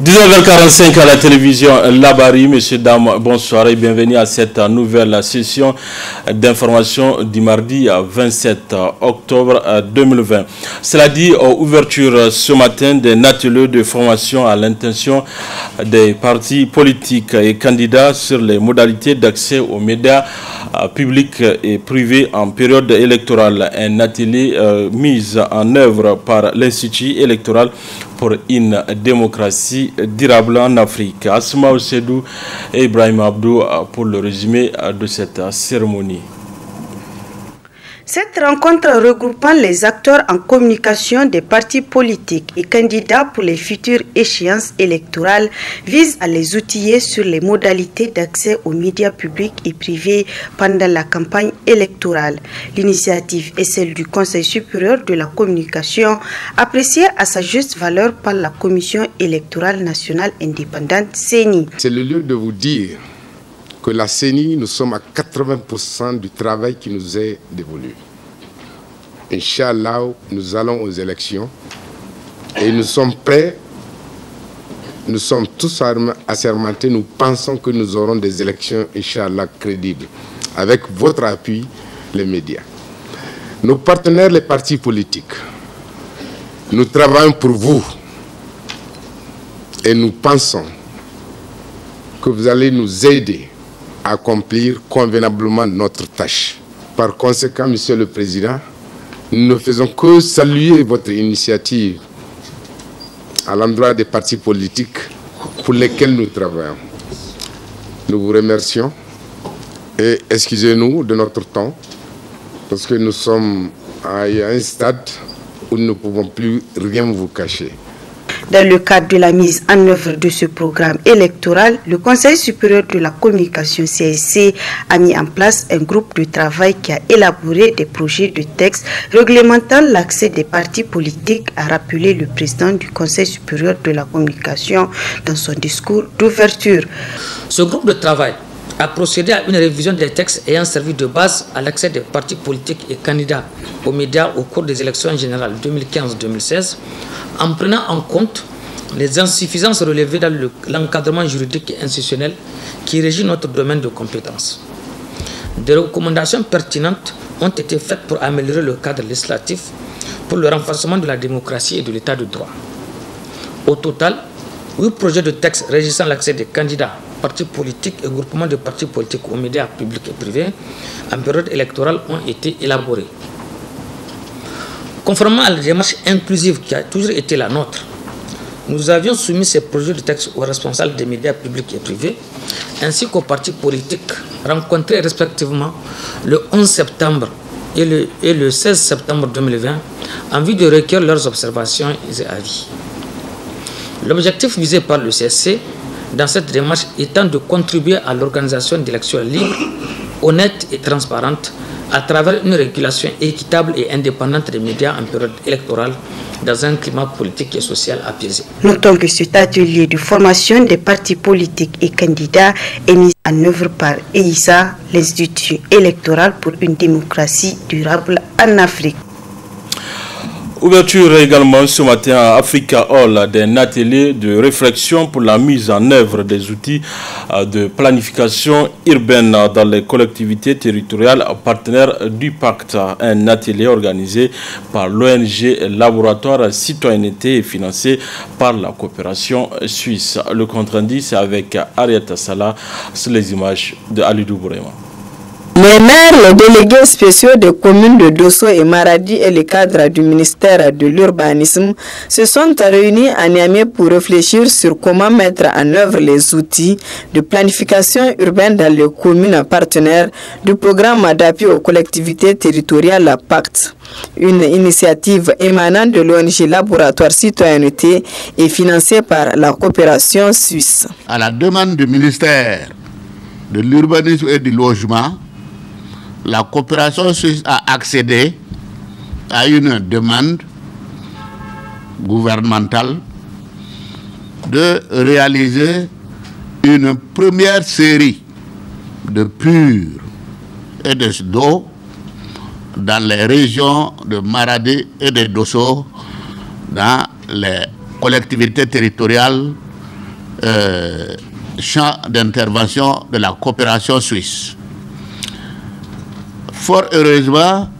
19h45 à la télévision Labari. Messieurs, dames, bonsoir et bienvenue à cette nouvelle session d'information du mardi 27 octobre 2020. Cela dit, ouverture ce matin d'un atelier de formation à l'intention des partis politiques et candidats sur les modalités d'accès aux médias publics et privés en période électorale. Un atelier mis en œuvre par l'Institut électoral pour une démocratie durable en Afrique. Asma Osedou et Ibrahim Abdou pour le résumé de cette cérémonie. Cette rencontre regroupant les acteurs en communication des partis politiques et candidats pour les futures échéances électorales vise à les outiller sur les modalités d'accès aux médias publics et privés pendant la campagne électorale. L'initiative est celle du Conseil supérieur de la communication, appréciée à sa juste valeur par la Commission électorale nationale indépendante CENI. C'est le lieu de vous dire que la CENI, nous sommes à 80% du travail qui nous est dévolu. Inch'Allah, nous allons aux élections et nous sommes prêts, nous sommes tous assermentés, nous pensons que nous aurons des élections, Inch'Allah, crédibles, avec votre appui, les médias. Nos partenaires, les partis politiques, nous travaillons pour vous et nous pensons que vous allez nous aider à accomplir convenablement notre tâche. Par conséquent, Monsieur le Président, nous ne faisons que saluer votre initiative à l'endroit des partis politiques pour lesquels nous travaillons. Nous vous remercions et excusez-nous de notre temps parce que nous sommes à un stade où nous ne pouvons plus rien vous cacher. Dans le cadre de la mise en œuvre de ce programme électoral, le Conseil supérieur de la communication CSC a mis en place un groupe de travail qui a élaboré des projets de texte réglementant l'accès des partis politiques, a rappelé le président du Conseil supérieur de la communication dans son discours d'ouverture. Ce groupe de travail a procédé à une révision des textes ayant servi de base à l'accès des partis politiques et candidats aux médias au cours des élections générales 2015-2016, en prenant en compte les insuffisances relevées dans l'encadrement juridique et institutionnel qui régit notre domaine de compétences. Des recommandations pertinentes ont été faites pour améliorer le cadre législatif pour le renforcement de la démocratie et de l'état de droit. Au total, 8 projets de texte régissant l'accès des candidats, partis politiques et groupements de partis politiques aux médias publics et privés en période électorale ont été élaborés. Conformément à la démarche inclusive qui a toujours été la nôtre, nous avions soumis ces projets de texte aux responsables des médias publics et privés ainsi qu'aux partis politiques rencontrés respectivement le 11 septembre et le 16 septembre 2020 en vue de recueillir leurs observations et avis. L'objectif visé par le CSC dans cette démarche étant de contribuer à l'organisation d'élections libres, honnêtes et transparentes à travers une régulation équitable et indépendante des médias en période électorale dans un climat politique et social apaisé. Notons que cet atelier de formation des partis politiques et candidats est mis en œuvre par EISA, l'Institut électoral pour une démocratie durable en Afrique. Ouverture également ce matin à Africa Hall d'un atelier de réflexion pour la mise en œuvre des outils de planification urbaine dans les collectivités territoriales partenaires du pacte. Un atelier organisé par l'ONG Laboratoire Citoyenneté et financé par la coopération suisse. Le compte-rendu, c'est avec Arietta Salah sur les images de Alidou Bourema. Les maires, les délégués spéciaux des communes de Dosso et Maradi et les cadres du ministère de l'Urbanisme se sont réunis à Niamey pour réfléchir sur comment mettre en œuvre les outils de planification urbaine dans les communes partenaires du programme d'appui aux collectivités territoriales PACT. Une initiative émanant de l'ONG Laboratoire Citoyenneté et financée par la coopération suisse. À la demande du ministère de l'Urbanisme et du Logement, la coopération suisse a accédé à une demande gouvernementale de réaliser une première série de puits et d'eau dans les régions de Maradi et de Dosso, dans les collectivités territoriales champ d'intervention de la coopération suisse. Fort heureusement,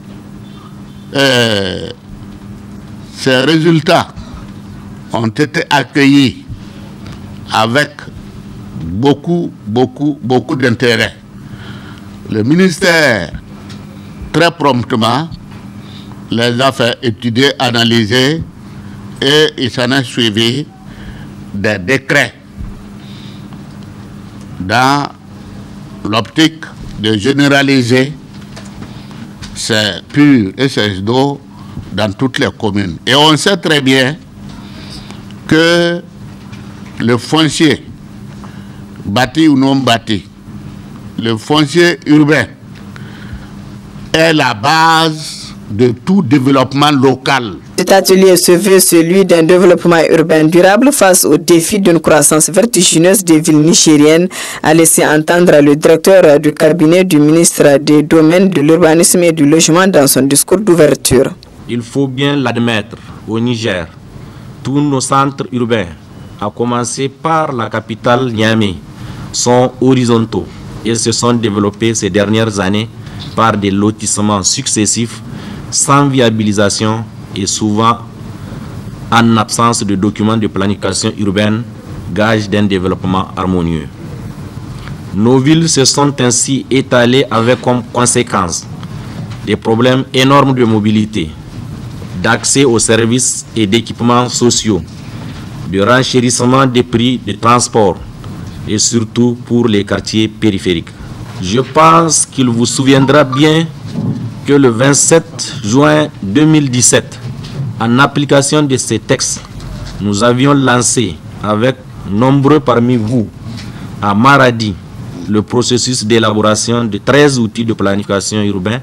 ces résultats ont été accueillis avec beaucoup d'intérêt. Le ministère, très promptement, les a fait étudier, analyser, et il s'en a suivi des décrets dans l'optique de généraliser ces PUR et ces SDO dans toutes les communes. Et on sait très bien que le foncier, bâti ou non bâti, le foncier urbain est la base de tout développement local. Cet atelier se veut celui d'un développement urbain durable face aux défis d'une croissance vertigineuse des villes nigériennes, a laissé entendre le directeur du cabinet du ministre des Domaines de l'Urbanisme et du Logement dans son discours d'ouverture. Il faut bien l'admettre, au Niger, tous nos centres urbains, à commencer par la capitale Niamey, sont horizontaux et se sont développés ces dernières années par des lotissements successifs sans viabilisation et souvent en absence de documents de planification urbaine, gage d'un développement harmonieux. Nos villes se sont ainsi étalées avec comme conséquence des problèmes énormes de mobilité, d'accès aux services et d'équipements sociaux, de renchérissement des prix de transport et surtout pour les quartiers périphériques. Je pense qu'il vous souviendra bien que le 27 juin 2017, en application de ces textes, nous avions lancé avec nombreux parmi vous à Maradi le processus d'élaboration de 13 outils de planification urbaine,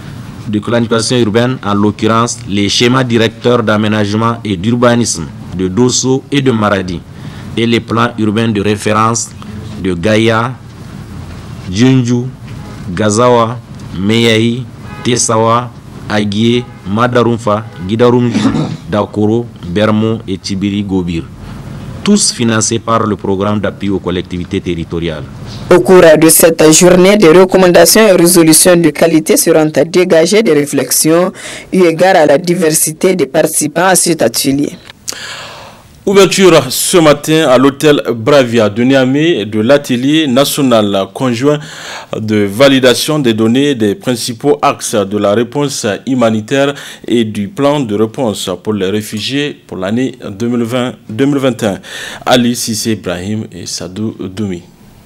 en l'occurrence les schémas directeurs d'aménagement et d'urbanisme de Dosso et de Maradi et les plans urbains de référence de Gaïa, Djunju, Gazawa, Meyahi, Tessawa, Aguié, Madarumfa, Guidarumji, Dakoro, Bermo et Tibiri Gobir. Tous financés par le programme d'appui aux collectivités territoriales. Au cours de cette journée, des recommandations et résolutions de qualité seront à dégager des réflexions eu égard à la diversité des participants à cet atelier. Ouverture ce matin à l'hôtel Bravia de Niamey de l'atelier national conjoint de validation des données des principaux axes de la réponse humanitaire et du plan de réponse pour les réfugiés pour l'année 2020-2021. Ali Sissé Ibrahim et Sadou Doumi.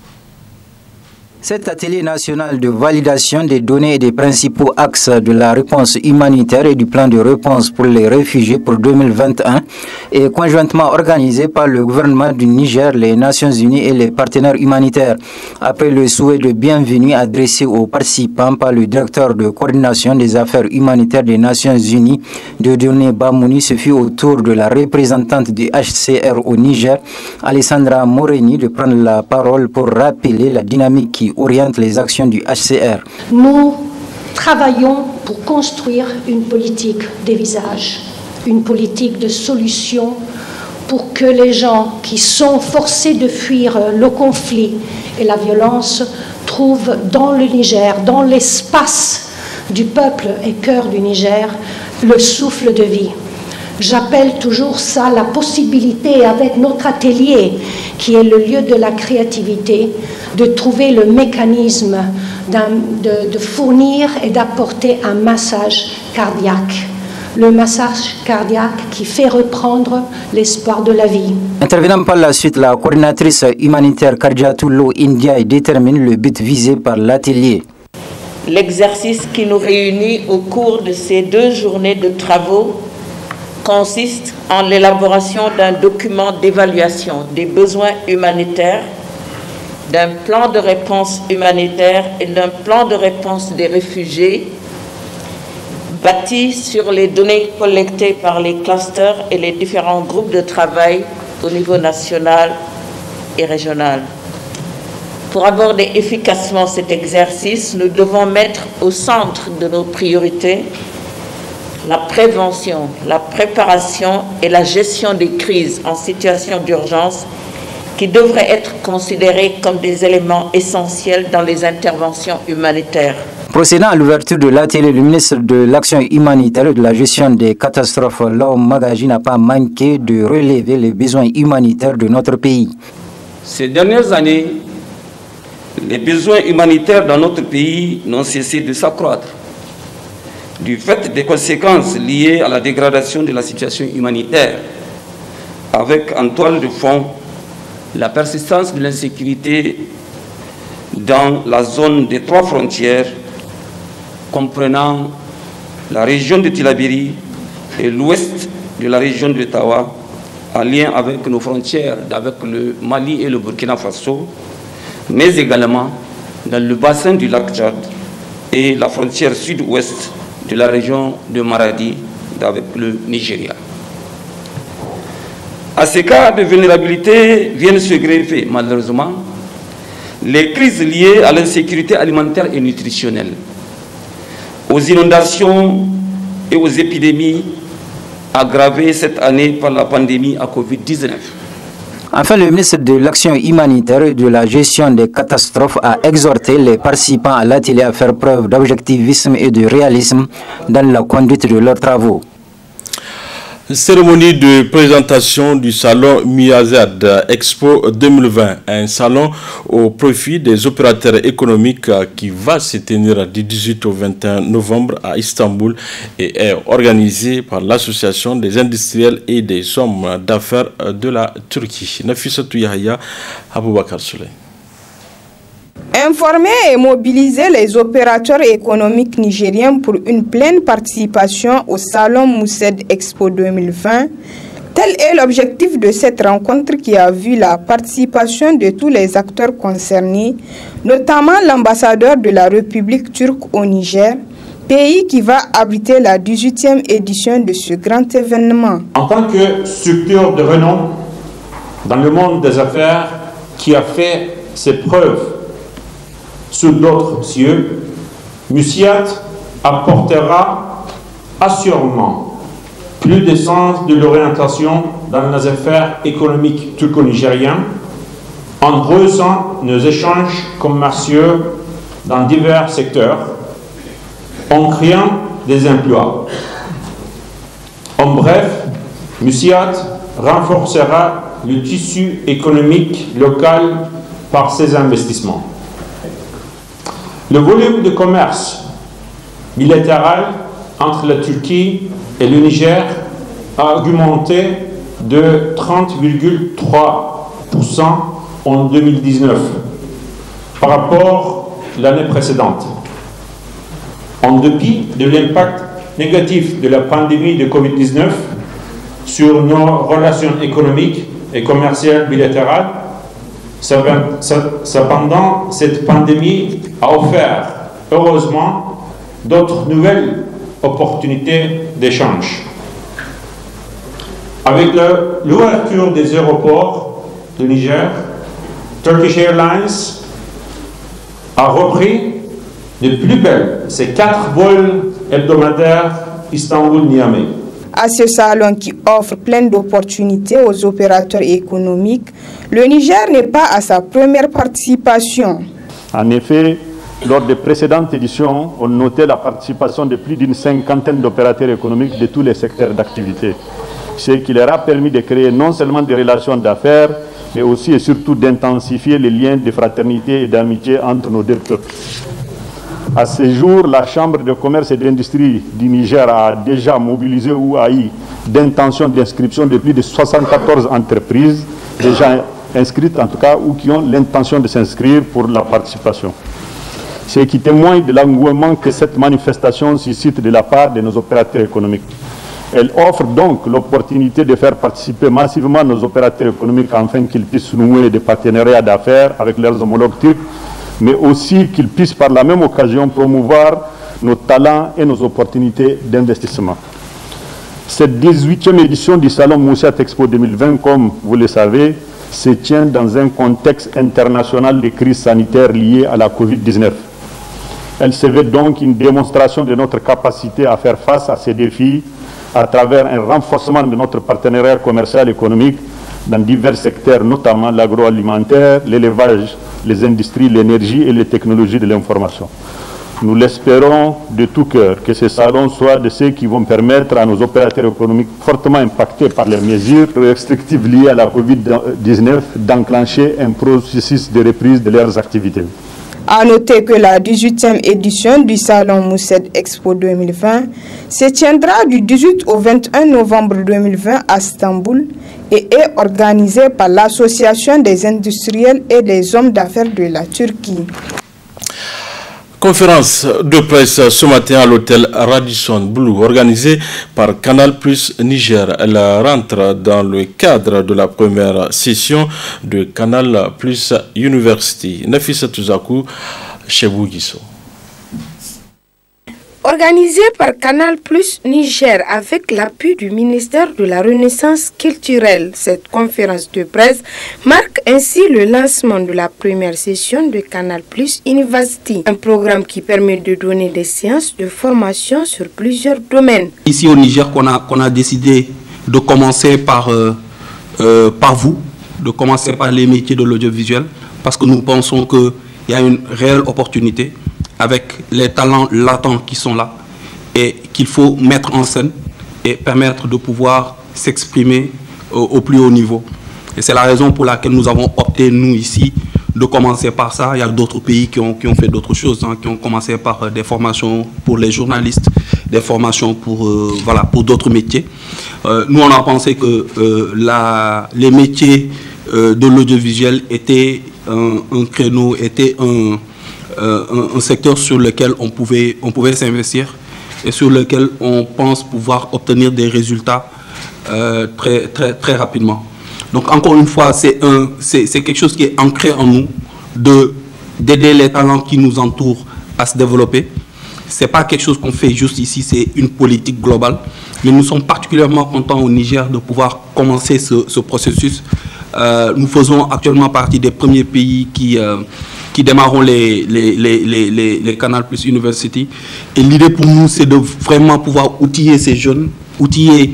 Cet atelier national de validation des données et des principaux axes de la réponse humanitaire et du plan de réponse pour les réfugiés pour 2021 est conjointement organisé par le gouvernement du Niger, les Nations Unies et les partenaires humanitaires. Après le souhait de bienvenue adressé aux participants par le directeur de coordination des affaires humanitaires des Nations Unies, Dieudonné Bamouni, ce fut au tour de la représentante du HCR au Niger, Alessandra Moreni, de prendre la parole pour rappeler la dynamique qui oriente les actions du HCR. Nous travaillons pour construire une politique des visages, une politique de solution pour que les gens qui sont forcés de fuir le conflit et la violence trouvent dans le Niger, dans l'espace du peuple et cœur du Niger, le souffle de vie. J'appelle toujours ça la possibilité, avec notre atelier, qui est le lieu de la créativité, de trouver le mécanisme de fournir et d'apporter un massage cardiaque. Le massage cardiaque qui fait reprendre l'espoir de la vie. Intervenant par la suite, la coordinatrice humanitaire Kardiatoulo India détermine le but visé par l'atelier. L'exercice qui nous réunit au cours de ces 2 journées de travaux consiste en l'élaboration d'un document d'évaluation des besoins humanitaires, d'un plan de réponse humanitaire et d'un plan de réponse des réfugiés bâti sur les données collectées par les clusters et les différents groupes de travail au niveau national et régional. Pour aborder efficacement cet exercice, nous devons mettre au centre de nos priorités la prévention, la préparation et la gestion des crises en situation d'urgence qui devraient être considérés comme des éléments essentiels dans les interventions humanitaires. Procédant à l'ouverture de l'atelier, le ministre de l'Action humanitaire et de la gestion des catastrophes, Lao Magaji, n'a pas manqué de relever les besoins humanitaires de notre pays. Ces dernières années, les besoins humanitaires dans notre pays n'ont cessé de s'accroître. Du fait des conséquences liées à la dégradation de la situation humanitaire, avec en toile de fond la persistance de l'insécurité dans la zone des 3 frontières, comprenant la région de Tillabéri et l'ouest de la région de Tawa, en lien avec nos frontières avec le Mali et le Burkina Faso, mais également dans le bassin du lac Tchad et la frontière sud-ouest de la région de Maradi avec le Nigeria. À ces cas de vulnérabilité viennent se greffer, malheureusement, les crises liées à l'insécurité alimentaire et nutritionnelle, aux inondations et aux épidémies aggravées cette année par la pandémie à Covid-19. Enfin, le ministre de l'Action humanitaire et de la gestion des catastrophes a exhorté les participants à l'atelier à faire preuve d'objectivisme et de réalisme dans la conduite de leurs travaux. Cérémonie de présentation du salon Miazad Expo 2020, un salon au profit des opérateurs économiques qui va se tenir du 18 au 21 novembre à Istanbul et est organisé par l'Association des industriels et des hommes d'affaires de la Turquie. Nafissatou Yahya, Aboubakar Souley. Informer et mobiliser les opérateurs économiques nigériens pour une pleine participation au Salon Moussed Expo 2020, tel est l'objectif de cette rencontre qui a vu la participation de tous les acteurs concernés, notamment l'ambassadeur de la République turque au Niger, pays qui va abriter la 18e édition de ce grand événement. En tant que structure de renom dans le monde des affaires qui a fait ses preuves sous d'autres cieux, Musiat apportera assurément plus de sens de l'orientation dans les affaires économiques turco-nigériennes en rehaussant nos échanges commerciaux dans divers secteurs, en créant des emplois. En bref, Musiat renforcera le tissu économique local par ses investissements. Le volume de commerce bilatéral entre la Turquie et le Niger a augmenté de 30,3% en 2019 par rapport à l'année précédente. En dépit de l'impact négatif de la pandémie de Covid-19 sur nos relations économiques et commerciales bilatérales, cependant, cette pandémie a offert, heureusement, d'autres nouvelles opportunités d'échange. Avec l'ouverture des aéroports du Niger, Turkish Airlines a repris de plus belle ses 4 vols hebdomadaires Istanbul-Niamey. À ce salon qui offre plein d'opportunités aux opérateurs économiques, le Niger n'est pas à sa première participation. En effet, lors des précédentes éditions, on notait la participation de plus d'une 50aine d'opérateurs économiques de tous les secteurs d'activité, ce qui leur a permis de créer non seulement des relations d'affaires, mais aussi et surtout d'intensifier les liens de fraternité et d'amitié entre nos deux peuples. À ce jour, la Chambre de commerce et d'industrie du Niger a déjà mobilisé ou a eu d'intention d'inscription de plus de 74 entreprises déjà inscrites en tout cas ou qui ont l'intention de s'inscrire pour la participation. Ce qui témoigne de l'engouement que cette manifestation suscite de la part de nos opérateurs économiques. Elle offre donc l'opportunité de faire participer massivement nos opérateurs économiques afin qu'ils puissent nouer des partenariats d'affaires avec leurs homologues turcs, mais aussi qu'ils puissent par la même occasion promouvoir nos talents et nos opportunités d'investissement. Cette 18e édition du Salon Moussat Expo 2020, comme vous le savez, se tient dans un contexte international de crise sanitaire liée à la Covid-19. Elle se veut donc une démonstration de notre capacité à faire face à ces défis à travers un renforcement de notre partenariat commercial et économique dans divers secteurs, notamment l'agroalimentaire, l'élevage, les industries, l'énergie et les technologies de l'information. Nous l'espérons de tout cœur que ces salons soient de ceux qui vont permettre à nos opérateurs économiques fortement impactés par les mesures restrictives liées à la COVID-19 d'enclencher un processus de reprise de leurs activités. À noter que la 18e édition du Salon Mousset Expo 2020 se tiendra du 18 au 21 novembre 2020 à Istanbul et est organisée par l'Association des industriels et des hommes d'affaires de la Turquie. Conférence de presse ce matin à l'hôtel Radisson Blu organisée par Canal Plus Niger. Elle rentre dans le cadre de la première session de Canal Plus University. Nafisa Tuzaku, Chebou Guisso. Organisée par Canal Plus Niger avec l'appui du ministère de la Renaissance culturelle, cette conférence de presse marque ainsi le lancement de la première session de Canal Plus University, un programme qui permet de donner des séances de formation sur plusieurs domaines. Ici au Niger, qu'on a décidé de commencer par vous, de commencer par les métiers de l'audiovisuel, parce que nous pensons qu'il y a une réelle opportunité avec les talents latents qui sont là et qu'il faut mettre en scène et permettre de pouvoir s'exprimer au plus haut niveau. Et c'est la raison pour laquelle nous avons opté, nous ici, de commencer par ça. Il y a d'autres pays qui ont fait d'autres choses, qui ont commencé par des formations pour les journalistes, des formations pour d'autres métiers. Nous, on a pensé que les métiers de l'audiovisuel étaient un créneau, étaient un secteur sur lequel on pouvait s'investir et sur lequel on pense pouvoir obtenir des résultats très rapidement. Donc encore une fois, c'est quelque chose qui est ancré en nous d'aider les talents qui nous entourent à se développer. Ce n'est pas quelque chose qu'on fait juste ici, c'est une politique globale. Mais nous sommes particulièrement contents au Niger de pouvoir commencer ce processus. Nous faisons actuellement partie des premiers pays qui démarrons les Canal Plus University. Et l'idée pour nous, c'est de vraiment pouvoir outiller ces jeunes, outiller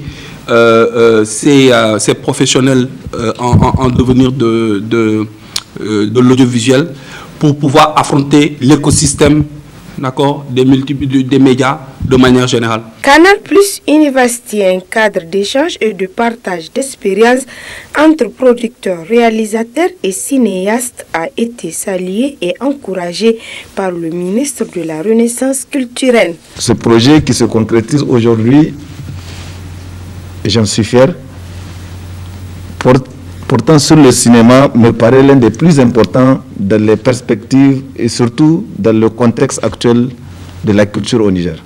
ces professionnels en devenir de l'audiovisuel pour pouvoir affronter l'écosystème des médias de manière générale. Canal Plus University est un cadre d'échange et de partage d'expériences entre producteurs, réalisateurs et cinéastes, a été salué et encouragé par le ministre de la Renaissance culturelle. Ce projet qui se concrétise aujourd'hui, j'en suis fier, portant sur le cinéma, me paraît l'un des plus importants dans les perspectives et surtout dans le contexte actuel de la culture au Niger.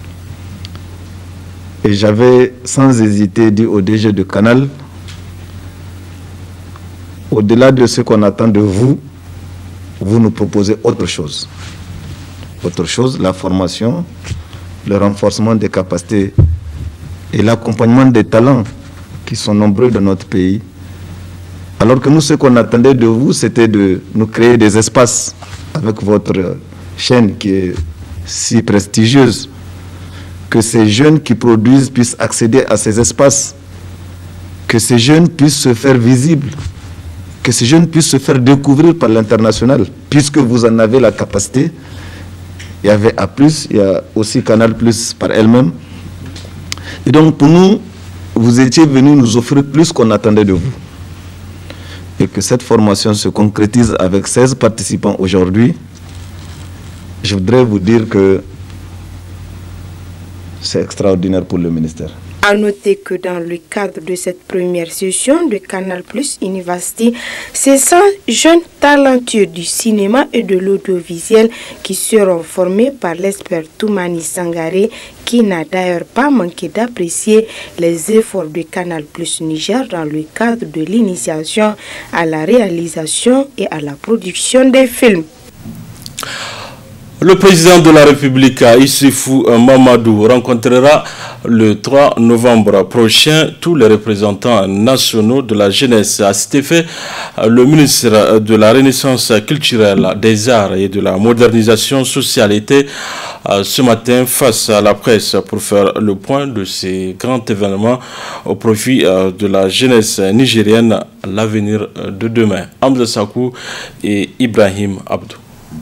Et j'avais sans hésiter dit au DG de Canal, au-delà de ce qu'on attend de vous, vous nous proposez autre chose. Autre chose, la formation, le renforcement des capacités et l'accompagnement des talents qui sont nombreux dans notre pays. Alors que nous, ce qu'on attendait de vous, c'était de nous créer des espaces avec votre chaîne qui est si prestigieuse, que ces jeunes qui produisent puissent accéder à ces espaces, que ces jeunes puissent se faire visibles, que ces jeunes puissent se faire découvrir par l'international, puisque vous en avez la capacité. Il y avait A+, il y a aussi Canal+, par elle-même. Et donc pour nous, vous étiez venus nous offrir plus qu'on attendait de vous. Et que cette formation se concrétise avec 16 participants aujourd'hui, je voudrais vous dire que c'est extraordinaire pour le ministère. À noter que dans le cadre de cette première session de Canal Plus University, c'est 100 jeunes talentueux du cinéma et de l'audiovisuel qui seront formés par l'expert Toumani Sangaré, qui n'a d'ailleurs pas manqué d'apprécier les efforts de Canal Plus Niger dans le cadre de l'initiation à la réalisation et à la production des films. Le président de la République, Issoufou Mamadou, rencontrera le 3 novembre prochain tous les représentants nationaux de la jeunesse. À cet effet, le ministre de la Renaissance culturelle, des arts et de la modernisation sociale était ce matin face à la presse pour faire le point de ces grands événements au profit de la jeunesse nigérienne, l'avenir de demain. Hamza Sakou et Ibrahim Abdou.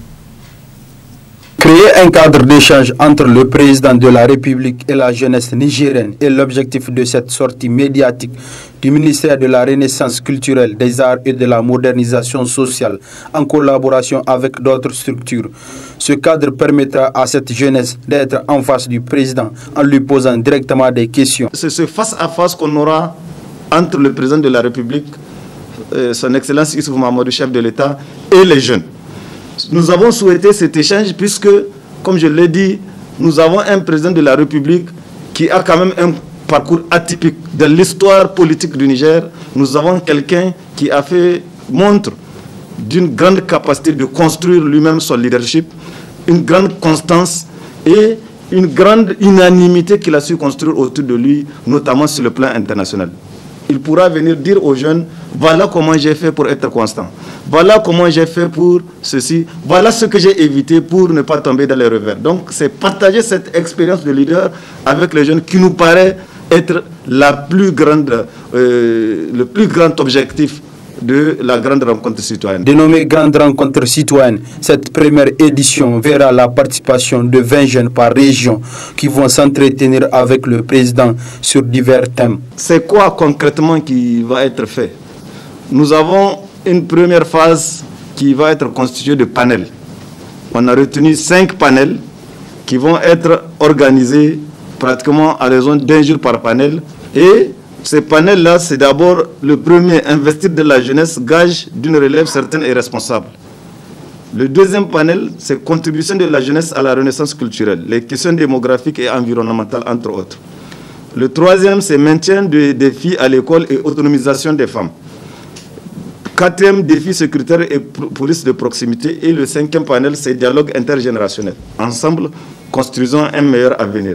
Créer un cadre d'échange entre le président de la République et la jeunesse nigérienne est l'objectif de cette sortie médiatique du ministère de la Renaissance culturelle, des arts et de la modernisation sociale en collaboration avec d'autres structures. Ce cadre permettra à cette jeunesse d'être en face du président en lui posant directement des questions. C'est ce face-à-face qu'on aura entre le président de la République, son Excellence Issoufou Mamadou, chef de l'État, et les jeunes. Nous avons souhaité cet échange puisque, comme je l'ai dit, nous avons un président de la République qui a quand même un parcours atypique de l'histoire politique du Niger. Nous avons quelqu'un qui a fait montre d'une grande capacité de construire lui-même son leadership, une grande constance et une grande unanimité qu'il a su construire autour de lui, notamment sur le plan international. Il pourra venir dire aux jeunes, voilà comment j'ai fait pour être constant. Voilà comment j'ai fait pour ceci. Voilà ce que j'ai évité pour ne pas tomber dans les revers. Donc, c'est partager cette expérience de leader avec les jeunes qui nous paraît être le plus grand objectif de la grande rencontre citoyenne. Dénommée Grande Rencontre citoyenne, cette première édition verra la participation de 20 jeunes par région qui vont s'entretenir avec le président sur divers thèmes. C'est quoi concrètement qui va être fait? Nous avons une première phase qui va être constituée de panels. On a retenu 5 panels qui vont être organisés pratiquement à raison d'un jour par panel. Et ces panels-là, c'est d'abord le premier, investir de la jeunesse, gage d'une relève certaine et responsable. Le deuxième panel, c'est contribution de la jeunesse à la renaissance culturelle, les questions démographiques et environnementales, entre autres. Le troisième, c'est maintien des défis à l'école et autonomisation des femmes. Quatrième, défi sécuritaire et police de proximité. Et le cinquième panel, c'est dialogue intergénérationnel. Ensemble, construisons un meilleur avenir.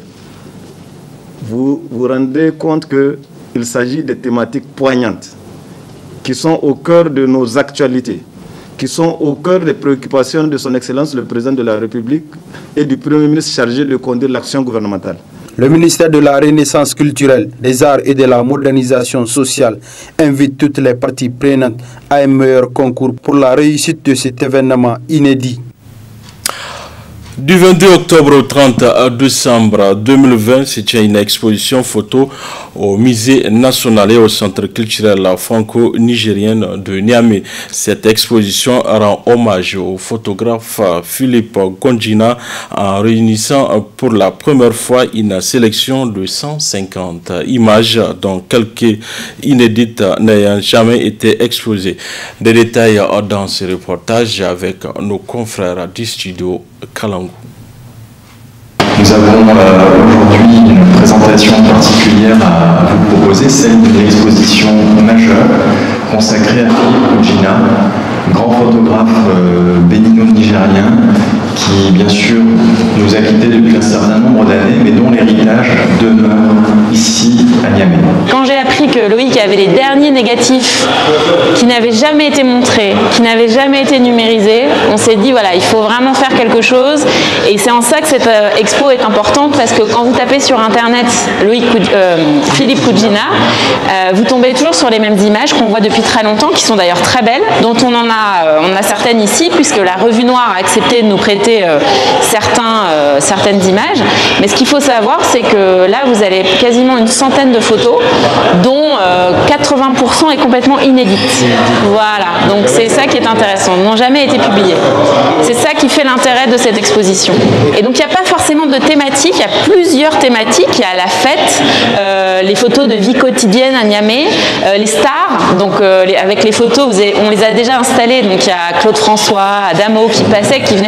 Vous vous rendez compte qu'il s'agit de thématiques poignantes qui sont au cœur de nos actualités, qui sont au cœur des préoccupations de son Excellence le Président de la République et du Premier ministre chargé de conduire l'action gouvernementale. Le ministère de la Renaissance culturelle, des arts et de la modernisation sociale invite toutes les parties prenantes à un meilleur concours pour la réussite de cet événement inédit. Du 22 octobre au 30 décembre 2020, se tient une exposition photo au Musée national et au Centre culturel franco-nigérien de Niamey. Cette exposition rend hommage au photographe Philippe Gondjina en réunissant pour la première fois une sélection de 150 images dont quelques inédites n'ayant jamais été exposées. Des détails dans ce reportage avec nos confrères du studio Kalangou. Nous avons aujourd'hui une présentation particulière à vous proposer, celle d'une exposition majeure consacrée à Philippe Gondjina, grand photographe bénino-nigérien qui bien sûr nous a quittés depuis un certain nombre d'années, mais dont l'héritage demeure ici à Niamey. Quand j'ai appris que Loïc avait les derniers négatifs qui n'avaient jamais été montrés, qui n'avaient jamais été numérisés, on s'est dit voilà, il faut vraiment faire quelque chose. Et c'est en ça que cette expo est importante, parce que quand vous tapez sur internet Philippe Gondjina, vous tombez toujours sur les mêmes images qu'on voit depuis très longtemps, qui sont d'ailleurs très belles, dont on a certaines ici, puisque la Revue Noire a accepté de nous prêter certaines images. Mais ce qu'il faut savoir, c'est que là, vous avez quasiment une centaine de photos, dont 80% est complètement inédite. Voilà, donc c'est ça qui est intéressant, n'ont jamais été publiées. C'est ça qui fait l'intérêt de cette exposition. Et donc il n'y a pas forcément de thématique, il y a plusieurs thématiques. Il y a la fête, les photos de vie quotidienne à Niamey, les stars, donc avec les photos, on les a déjà installées. Donc il y a Claude François, Adamo qui venait faire des concerts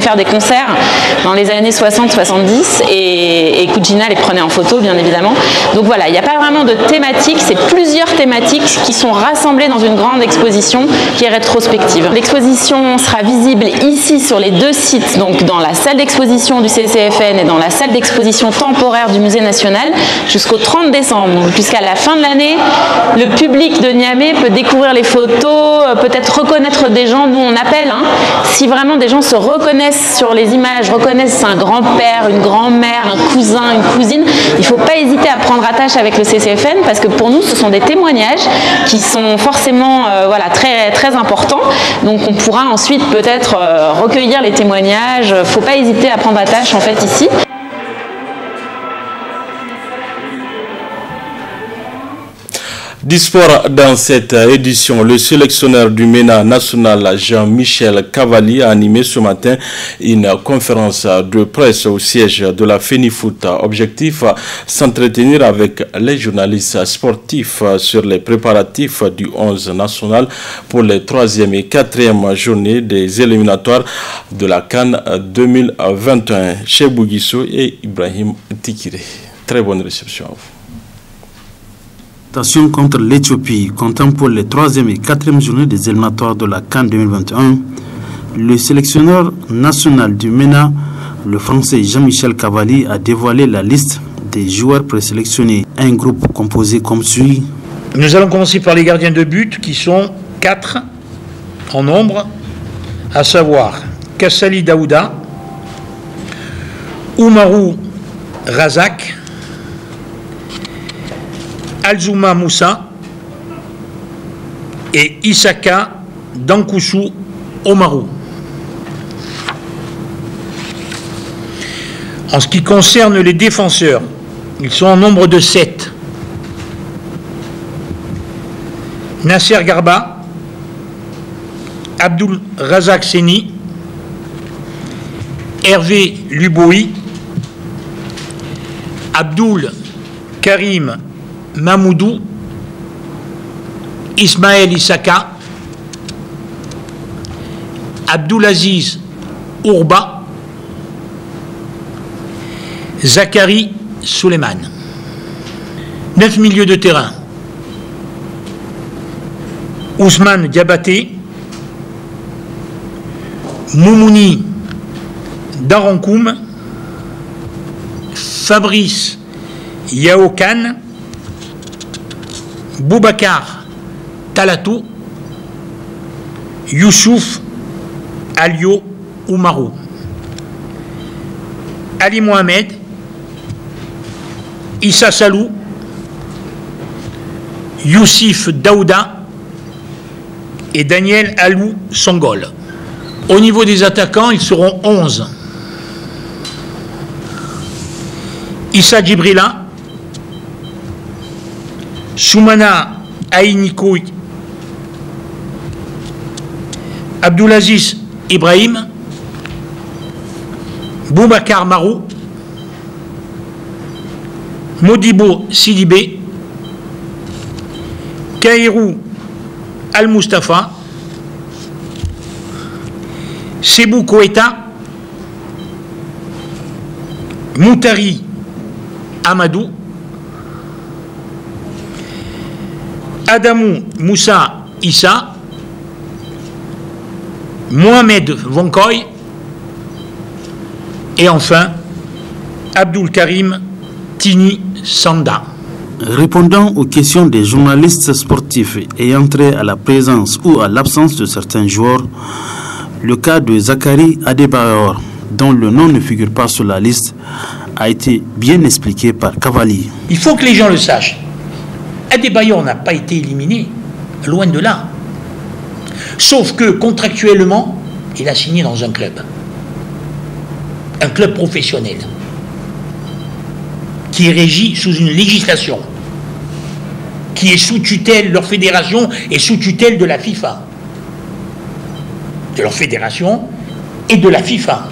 concerts dans les années 60-70 et Kujina les prenait en photo, bien évidemment. Donc voilà, il n'y a pas vraiment de thématique, c'est plusieurs thématiques qui sont rassemblées dans une grande exposition qui est rétrospective. L'exposition sera visible ici sur les deux sites, donc dans la salle d'exposition du CCFN et dans la salle d'exposition temporaire du Musée national jusqu'au 30 décembre. Jusqu'à la fin de l'année, le public de Niamey peut découvrir les photos, peut-être reconnaître des gens, nous on appelle, hein, si vraiment des gens se reconnaissent sur les images, reconnaissent un grand-père, une grand-mère, un cousin, une cousine, il ne faut pas hésiter à prendre attache avec le CCFN parce que pour nous ce sont des témoignages qui sont forcément voilà, très, très importants. Donc on pourra ensuite peut-être recueillir les témoignages, il ne faut pas hésiter à prendre attache en fait ici. Disport dans cette édition, le sélectionneur du MENA national Jean-Michel Cavalli a animé ce matin une conférence de presse au siège de la FENIFOOT. Objectif, s'entretenir avec les journalistes sportifs sur les préparatifs du 11 national pour les 3e et 4e journées des éliminatoires de la CAN 2021. Chez Bouguissou et Ibrahim Tikiré. Très bonne réception à vous. Contre l'Éthiopie, comptant pour les 3e et 4e journées des éliminatoires de la CAN 2021, le sélectionneur national du MENA, le français Jean-Michel Cavalli, a dévoilé la liste des joueurs présélectionnés. Un groupe composé comme suit. Nous allons commencer par les gardiens de but qui sont 4 en nombre, à savoir Kassali Daouda, Oumarou Razak, Alzouma Moussa et Isaka Dankoussou Omarou. En ce qui concerne les défenseurs, ils sont en nombre de 7. Nasser Garba, Abdul Razak Seni, Hervé Luboui, Abdul Karim Mamoudou, Ismaël Isaka, Abdoulaziz Ourba, Zachary Suleiman. 9 milieux de terrain. Ousmane Diabaté, Moumouni Darankoum, Fabrice Yaokan, Boubacar Talatou, Youssouf Alio Oumarou, Ali Mohamed, Issa Salou, Youssif Daouda et Daniel Alou Songol. Au niveau des attaquants, ils seront 11. Issa Djibrila, Soumana Aïnikoui, Abdoulaziz Ibrahim, Boubacar Marou, Modibo Sidibé, Kairou Al-Mustafa, Sebou Koeta, Moutari Amadou, Adamou Moussa Issa, Mohamed Vonkoy et enfin Abdul Karim Tini Sanda. Répondant aux questions des journalistes sportifs ayant trait à la présence ou à l'absence de certains joueurs, le cas de Zachary Adebayor, dont le nom ne figure pas sur la liste, a été bien expliqué par Cavalli. Il faut que les gens le sachent. Adebayor n'a pas été éliminé, loin de là. Sauf que contractuellement, il a signé dans un club professionnel, qui est régi sous une législation, qui est sous tutelle, leur fédération est sous tutelle de la FIFA, de leur fédération et de la FIFA,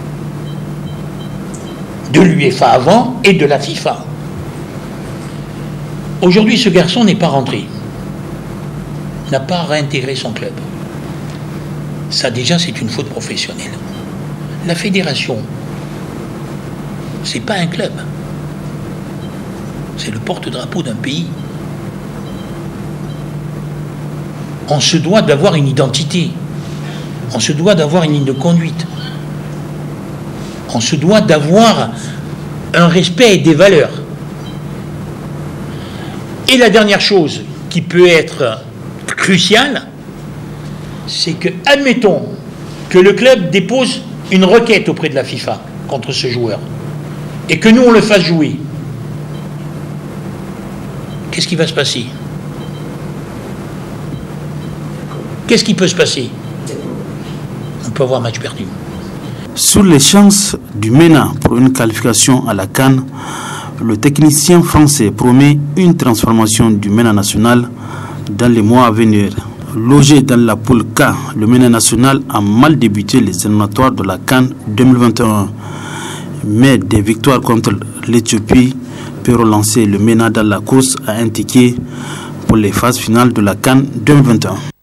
de l'UEFA avant et de la FIFA. Aujourd'hui, ce garçon n'est pas rentré, n'a pas réintégré son club. Ça déjà, c'est une faute professionnelle. La fédération, c'est pas un club. C'est le porte-drapeau d'un pays. On se doit d'avoir une identité. On se doit d'avoir une ligne de conduite. On se doit d'avoir un respect et des valeurs. Et la dernière chose qui peut être cruciale, c'est que, admettons que le club dépose une requête auprès de la FIFA contre ce joueur et que nous on le fasse jouer. Qu'est-ce qui va se passer? Qu'est-ce qui peut se passer? On peut avoir un match perdu. Sur les chances du MENA pour une qualification à la CAN, le technicien français promet une transformation du MENA national dans les mois à venir. Logé dans la poule K, le MENA national a mal débuté les éliminatoires de la CAN 2021. Mais des victoires contre l'Éthiopie peuvent relancer le MENA dans la course à un ticket pour les phases finales de la CAN 2021.